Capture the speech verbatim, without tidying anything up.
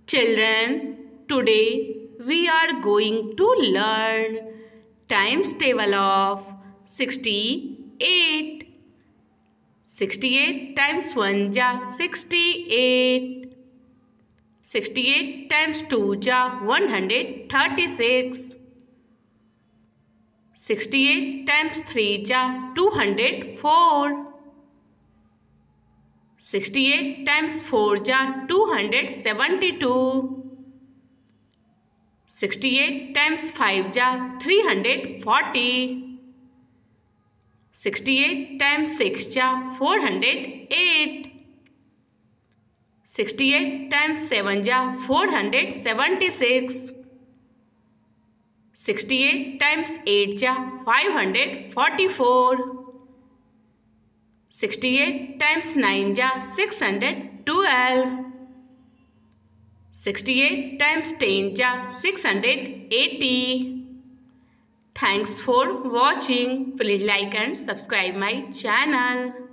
Children, today we are going to learn times table of sixty-eight. sixty-eight times one ja sixty-eight. sixty-eight times two ja one hundred thirty-six. sixty-eight times three ja two hundred four. sixty-eight times four ja two hundred seventy-two. sixty-eight times five ja three hundred forty. sixty-eight times six ja four hundred eight. sixty-eight times seven ja four hundred seventy-six. sixty-eight times eight ja five hundred forty-four. sixty-eight times nine ja six hundred twelve. sixty-eight times ten ja six hundred eighty. Thanks for watching. Please like and subscribe my channel.